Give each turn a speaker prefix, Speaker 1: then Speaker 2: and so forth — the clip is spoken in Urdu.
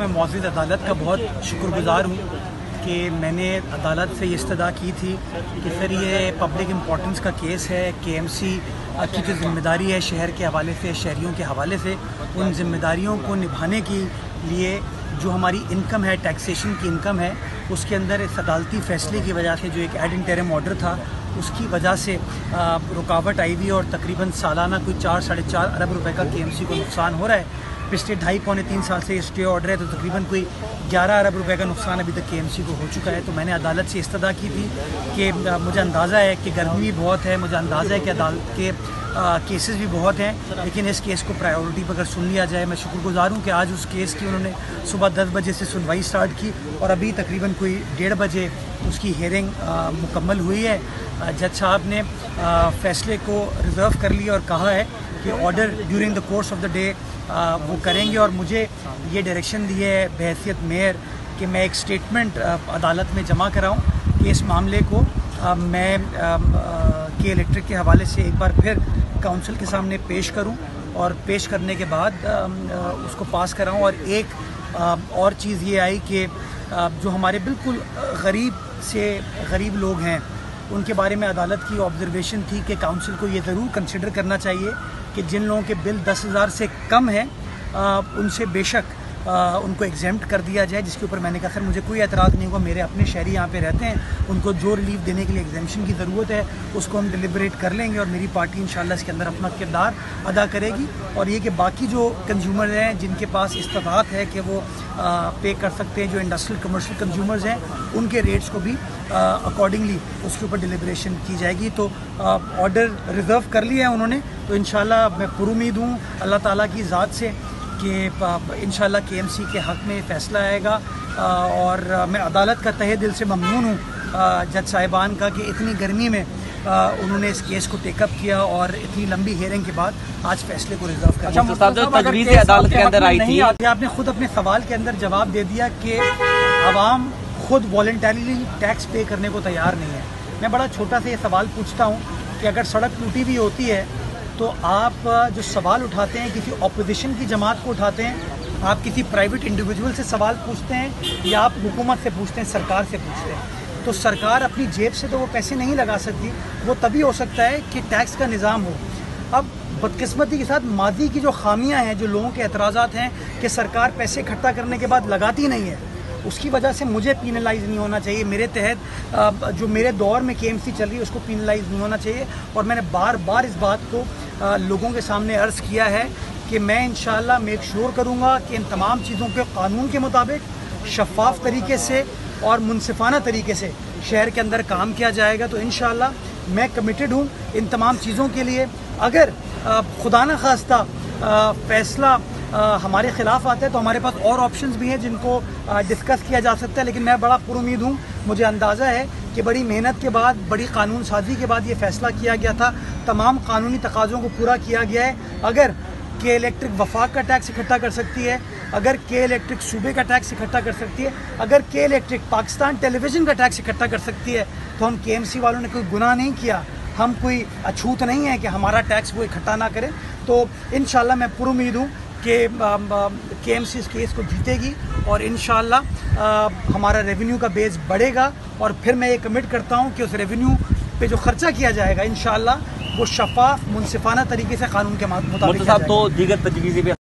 Speaker 1: میں معزز عدالت کا بہت شکر گزار ہوں کہ میں نے عدالت سے یہ استدعا کی تھی کہ سر یہ پبلک امپورٹنس کا کیس ہے، کے ایم سی کی جو ذمہ داری ہے شہر کے حوالے سے، شہریوں کے حوالے سے، ان ذمہ داریوں کو نبھانے کے لیے جو ہماری انکم ہے، ٹیکسیشن کی انکم ہے، اس کے اندر اس عدالتی فیصلے کی وجہ سے جو ایک ایڈ انٹرم آرڈر تھا اس کی وجہ سے رکاوٹ آئی ہوئی اور تقریباً سالانہ کوئی 4-4.5 ارب روپے کا کے ایم سی کو نقصان ہو رہا ہے۔ پچھلے 2.5-3 سال سے اسٹے آرڈر ہے تو تقریباً کوئی 11 ارب روپے کا نقصان ابھی تک کے ایم سی کو ہو چکا ہے۔ تو میں نے عدالت سے استدعا کی تھی کہ مجھے اندازہ ہے کہ گرمی بھی بہت ہے، مجھے اندازہ ہے کہ عدالت کے کیسز بھی بہت ہیں، لیکن اس کیس کو پرائیورٹی پر اگر سن لیا جائے، میں شکر گزار ہوں کہ آج اس کیس کی انہوں نے صبح 10 بجے سے سنوائی سٹارٹ کی اور ابھی تقریباً کوئی 1:30 بجے اس کی ہیئرنگ مکمل ہوئی ہے۔ جج صاحب نے فیصلے کو ریزرو کر لیا اور کہا ہے کہ order during the course of the day وہ کریں گے، اور مجھے یہ ڈائریکشن دی ہے بحیثیت میئر کہ میں ایک سٹیٹمنٹ عدالت میں جمع کراؤں کہ اس معاملے کو میں کے الیکٹرک کے حوالے سے ایک بار پھر کونسل کے سامنے پیش کروں اور پیش کرنے کے بعد اس کو پاس کراؤں۔ اور ایک اور چیز یہ آئی کہ جو ہمارے بالکل غریب سے غریب لوگ ہیں ان کے بارے میں عدالت کی آبزرویشن تھی کہ کونسل کو یہ ضرور کنسیڈر کرنا چاہیے کہ جن لوگوں کے بل 10,000 سے کم ہیں ان سے بے شک ان کو ایگزیمپٹ کر دیا جائے، جس کے اوپر میں نے کہا سر مجھے کوئی اعتراض نہیں ہوگا، میرے اپنے شہری یہاں پہ رہتے ہیں، ان کو جو ریلیف دینے کے لیے ایگزیمپشن کی ضرورت ہے اس کو ہم ڈیلیبریٹ کر لیں گے اور میری پارٹی انشاءاللہ اس کے اندر اپنا کردار ادا کرے گی۔ اور یہ کہ باقی جو کنزیومر ہیں جن کے پاس استطاعت ہے کہ وہ پے کر سکتے ہیں، جو انڈسٹریل کمرشل کنزیومرز ہیں ان کے ریٹس کو بھی اکارڈنگلی اس کے اوپر ڈیلیبریشن کی جائے گی۔ تو آرڈر ریزرو کر لیا ہے انہوں نے، تو انشاءاللہ میں پر امید ہوں اللہ تعالیٰ کی ذات سے کہ انشاءاللہ کے ایم سی کے حق میں فیصلہ آئے گا۔ اور میں عدالت کا تہہ دل سے ممنون ہوں جج صاحبان کا کہ اتنی گرمی میں انہوں نے اس کیس کو ٹیک اپ کیا اور اتنی لمبی ہیئرنگ کے بعد آج فیصلے کو ریزرو کر دیا۔
Speaker 2: تجویز عدالت کے اندر آئی تھی،
Speaker 1: آپ نے خود اپنے سوال کے اندر جواب دے دیا کہ عوام خود والنٹریلی ٹیکس پے کرنے کو تیار نہیں ہے۔ میں بڑا چھوٹا سا یہ سوال پوچھتا ہوں کہ اگر سڑک ٹوٹی ہوئی ہوتی ہے تو آپ جو سوال اٹھاتے ہیں کسی اپوزیشن کی جماعت کو اٹھاتے ہیں، آپ کسی پرائیویٹ انڈیویجول سے سوال پوچھتے ہیں یا آپ حکومت سے پوچھتے ہیں، سرکار سے پوچھتے ہیں؟ تو سرکار اپنی جیب سے تو وہ پیسے نہیں لگا سکتی، وہ تبھی ہو سکتا ہے کہ ٹیکس کا نظام ہو۔ اب بدقسمتی کے ساتھ ماضی کی جو خامیاں ہیں، جو لوگوں کے اعتراضات ہیں کہ سرکار پیسے اکٹھا کرنے کے بعد لگاتی نہیں ہے، اس کی وجہ سے مجھے پینلائز نہیں ہونا چاہیے، میرے تحت جو میرے دور میں کے ایم سی چل رہی ہے اس کو پینلائز نہیں ہونا چاہیے۔ اور میں نے بار بار اس بات کو لوگوں کے سامنے عرض کیا ہے کہ میں انشاءاللہ میک شور کروں گا کہ ان تمام چیزوں کے قانون کے مطابق شفاف طریقے سے اور منصفانہ طریقے سے شہر کے اندر کام کیا جائے گا۔ تو انشاءاللہ میں کمیٹڈ ہوں ان تمام چیزوں کے لیے۔ اگر خدا نہ خواستہ فیصلہ ہمارے خلاف آتا ہے تو ہمارے پاس اور آپشنز بھی ہیں جن کو ڈسکس کیا جا سکتا ہے، لیکن میں بڑا پر امید ہوں، مجھے اندازہ ہے کہ بڑی محنت کے بعد، بڑی قانون سازی کے بعد یہ فیصلہ کیا گیا تھا، تمام قانونی تقاضوں کو پورا کیا گیا ہے۔ اگر کے الیکٹرک وفاق کا ٹیکس اکٹھا کر سکتی ہے، اگر کے الیکٹرک صوبے کا ٹیکس اکٹھا کر سکتی ہے، اگر K electric Pakistan television کا ٹیکس اکٹھا کر سکتی ہے، تو ہم کے ایم سی والوں نے کوئی گناہ نہیں کیا، ہم کوئی اچھوت نہیں ہے کہ ہمارا ٹیکس وہ اکٹھا نہ کریں۔ تو انشاءاللہ میں پر امید ہوں کہ کے ایم سی اس کیس کو جیتے گی اور انشاءاللہ ہمارا ریونیو کا بیس بڑھے گا، اور پھر میں یہ کمٹ کرتا ہوں کہ اس ریونیو پہ جو خرچہ کیا جائے گا انشاءاللہ وہ شفاف منصفانہ طریقے سے قانون کے مطابق
Speaker 2: تو دیگر تجویزیں